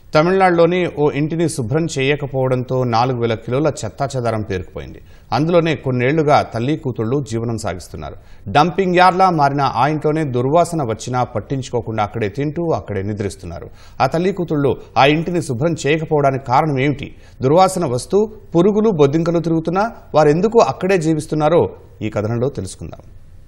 తమిళనాడులోని ఓ ఇంటిని శుభ్రం చేయకపోవడంతో 4000 కిలోల చెత్తాచెదారం పేరుకుపోయింది. అందులోనే కొన్నేళ్లుగా తల్లి కూతుళ్లు జీవనం సాగిస్తున్నారు. డంపింగ్ యార్డ్లా మారిన ఆ ఇంట్లోనే దుర్వాసన వచ్చినా పట్టించుకోకుండా అక్కడే తింటూ అక్కడే నిద్రిస్తున్నారు. ఆ తల్లి కూతుళ్లు ఆ ఇంటిని శుభ్రం చేయకపోవడానికి కారణం ఏమిటి? దుర్వాసన వస్తూ పురుగులు బొద్దింకలు తిరుగుతున్నా వారెందుకు అక్కడే జీవిస్తున్నారో ఈ కథనంలో తెలుసుకుందాం.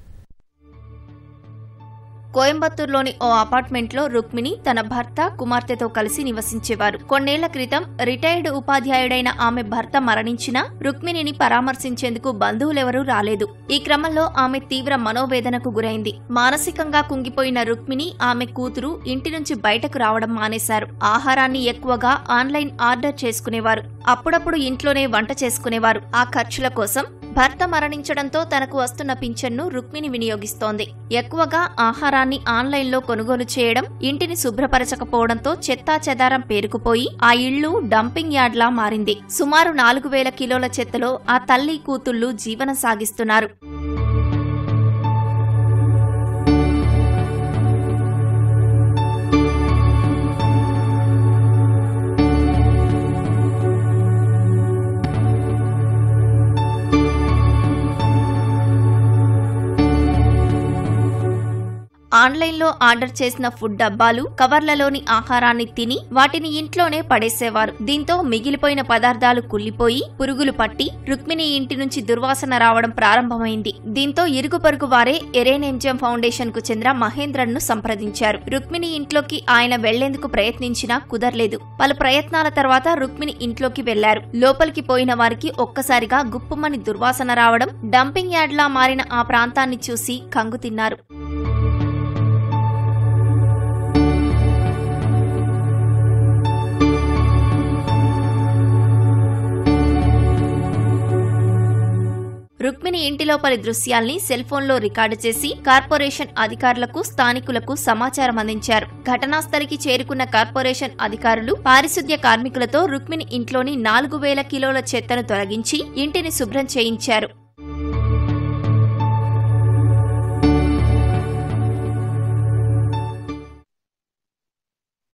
కోయంబత్తూరులోని ఓ అపార్ట్మెంట్లో రుక్మిణి తన భర్త కుమార్తెతో కలిసి నివసించేవారు. కొన్నేళ్ల క్రితం రిటైర్డ్ ఉపాధ్యాయుడైన ఆమె భర్త మరణించినా రుక్మిణిని పరామర్శించేందుకు బంధువులెవరూ రాలేదు. ఈ క్రమంలో ఆమె తీవ్ర మనోవేదనకు గురైంది. మానసికంగా కుంగిపోయిన రుక్మిణి, ఆమె కూతురు ఇంటి నుంచి బయటకు రావడం మానేశారు. ఆహారాన్ని ఎక్కువగా ఆన్లైన్ ఆర్డర్ చేసుకునేవారు. అప్పుడప్పుడు ఇంట్లోనే వంట చేసుకునేవారు. ఆ ఖర్చుల కోసం భర్త మరణించడంతో తనకు వస్తున్న పింఛన్ను రుక్మిణి వినియోగిస్తోంది. ఎక్కువగా ఆహారాన్ని ఆన్లైన్లో కొనుగోలు చేయడం, ఇంటిని శుభ్రపరచకపోవడంతో చెత్తా చెదారం పేరుకుపోయి ఆ ఇళ్లు డంపింగ్ యార్డ్లా మారింది. సుమారు 4000 కిలోల చెత్తలో ఆ తల్లి కూతుళ్లు జీవనం సాగిస్తున్నారు. ఆన్లైన్లో ఆర్డర్ చేసిన ఫుడ్ డబ్బాలు, కవర్లలోని ఆహారాన్ని తిని వాటిని ఇంట్లోనే పడేసేవారు. దీంతో మిగిలిపోయిన పదార్థాలు కుళ్లిపోయి పురుగులు పట్టి రుక్మిణి ఇంటి నుంచి దుర్వాసన రావడం ప్రారంభమైంది. దీంతో ఇరుగు పొరుగు వారే ఎరేనెంజం ఫౌండేషన్ కు చెందిన మహేంద్రన్ ను సంప్రదించారు. రుక్మిణి ఇంట్లోకి ఆయన వెళ్లేందుకు ప్రయత్నించినా కుదరలేదు. పలు ప్రయత్నాల తర్వాత రుక్మిణి ఇంట్లోకి వెళ్లారు. లోపలికి పోయిన వారికి ఒక్కసారిగా గుప్పుమని దుర్వాసన రావడం, డంపింగ్ యార్డ్లా మారిన ఆ ప్రాంతాన్ని చూసి కంగుతిన్నారు. రుక్మిణి ఇంటిలోపలి దృశ్యాల్ని సెల్ఫోన్లో రికార్డు చేసి కార్పొరేషన్ అధికారులకు, స్థానికులకు సమాచారం అందించారు. ఘటనాస్థలికి చేరుకున్న కార్పొరేషన్ అధికారులు పారిశుద్ధ్య కార్మికులతో రుక్మిణి ఇంట్లోని 4000 కిలోల చెత్తను తొలగించి ఇంటిని శుభ్రం చేయించారు.